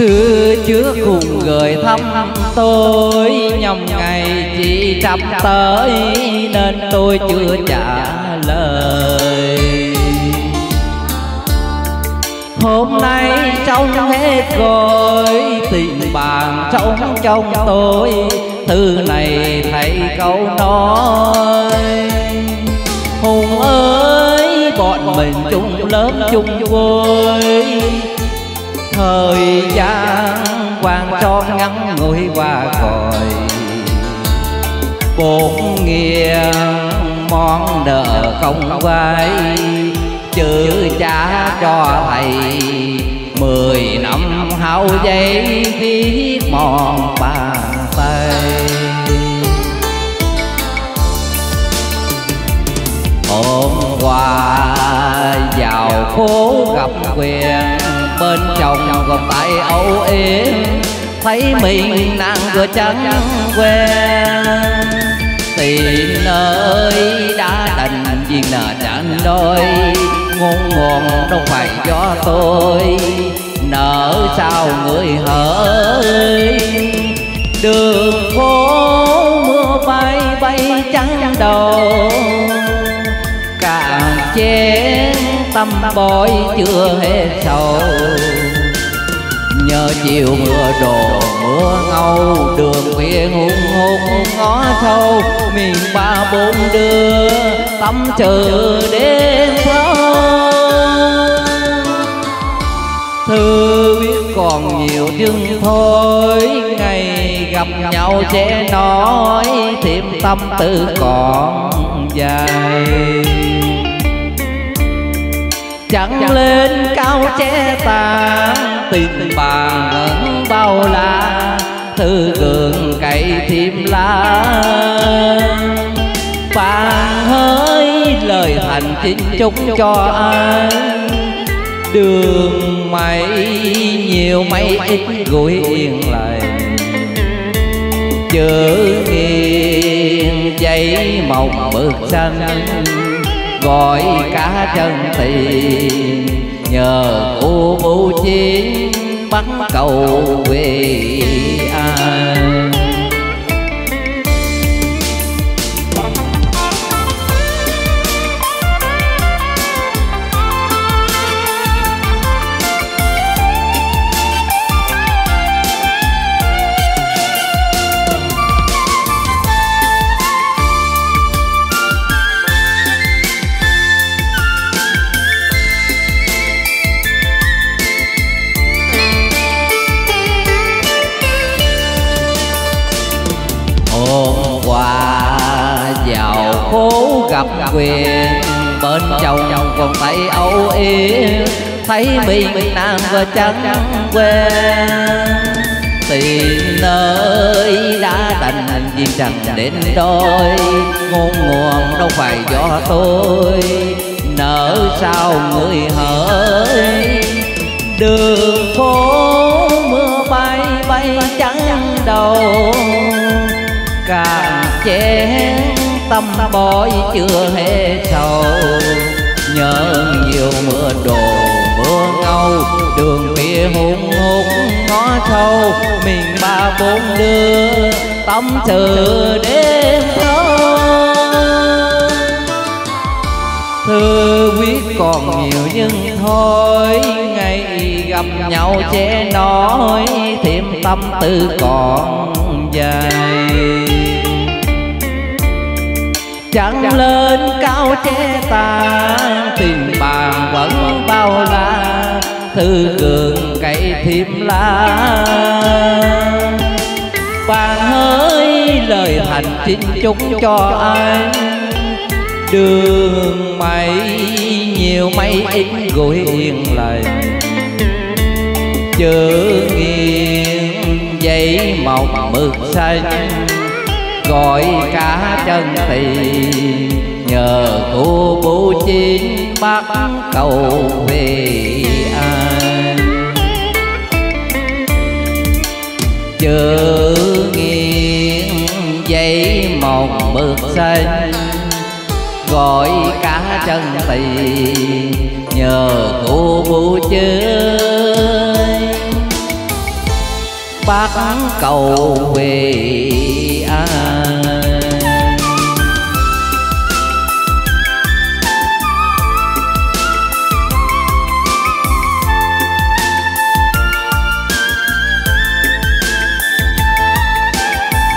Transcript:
Thư trước cùng gửi thăm tôi, nhằm ngày chị sắp tới nên tôi chưa trả lời. Hôm nay xong hết rồi, tình bạn sống trong tôi, thư này thầy câu nói. Hùng ơi, bọn mình chung lớp chung vui, thời gian quang son ngắn ngủi qua còi. Bốn nghiêng món nợ không vay, chữ trả cho thầy 10 năm hao giấy viết mòn bàn tay. Hôm qua vào phố gặp quen, bên chồng còn tay âu yếm, thấy mình nàng vừa trắng quen. Tiền ơi đã đành viên nợ chẳng đôi, ngôn nguồn đâu phải do tôi, nợ sao người hỡi. Đường phố mưa bay bay trắng đầu, càng chén tâm bội chưa hết sầu. Nhờ chiều mưa đổ mưa ngâu, đường khuya hung hút ngõ sâu, miền ba bốn đưa tâm chờ đêm thâu. Thư biết còn nhiều nhưng thôi, ngày gặp nhau sẽ nói thêm tâm tư còn dài. Chẳng lên cao che tàn, tình bạn vẫn bao la, thư cường cậy thêm lá. Bạn hỡi lời thành chính chúc cho anh, đường mây nhiều mây ít gối yên lành. Chữ nghiêng giấy mộng mực xanh, gọi cả chân tình, nhờ cô bố chiến bắt cầu về an. Hôm qua vào phố gặp quen, bên chồng còn tay âu yếm, thấy mình nàng vừa trắng quen. Tiền ơi đã đành viên chẳng đến đôi, ngôn nguồn đâu phải do tôi, nợ sao người hỡi. Đường phố mưa bay bay trắng đầu, càng chén tâm bội chưa hết sầu. Nhớ nhiều mưa đổ mưa ngâu, đường kia hung hút ngõ sâu, mình ba bốn đưa tâm sự đêm thâu. Thư viết còn nhiều nhưng thôi, ngày gặp nhau sẽ nói thêm tâm tư còn dài. Chẳng lên cao che tàn, tình bạn vẫn bao la, thư cường cậy thêm lá. Bạn hỡi lời thành xin chúc cho anh, đường mây nhiều mây ít gối yên lành. Chữ nghiêng giấy mộng mực xanh, gọi cả chân tình, nhờ cô bố chính bắt cầu về an. Chữ nghiêng giấy mộng mực xanh, gọi cả chân tình, nhờ cô bố chính Bắc cầu về